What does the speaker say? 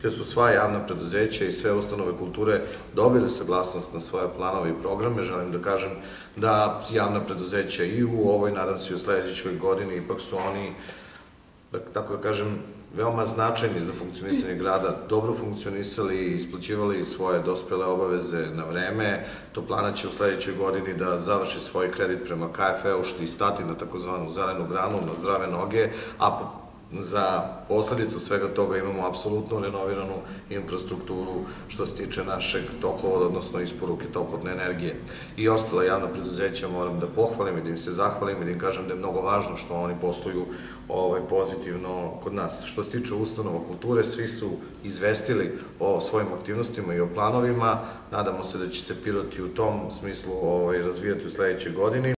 te su sva javna preduzeća i sve ustanove kulture dobili saglasnost na svoje planove i programe. Želim da kažem da javna preduzeća i u ovoj, nadam se i u sledećoj godini, ipak su oni, tako da kažem, veoma značajni za funkcionisanje grada, dobro funkcionisali i isplaćivali svoje dospele obaveze na vreme. Toplana će u sledećoj godini da završi svoj kredit prema KfW-u, što i stati na takozvanu zelenu granu, na zdrave noge, a za posledicu svega toga imamo apsolutno renoviranu infrastrukturu što se tiče našeg toplovoda, odnosno isporuke toplotne energije. I ostala javna preduzeća moram da pohvalim i da im se zahvalim i da im kažem da je mnogo važno što oni posluju pozitivno kod nas. Što se tiče ustanova kulture, svi su izvestili o svojim aktivnostima i o planovima. Nadamo se da će se Pirot i u tom smislu razvijati u sledećoj godini.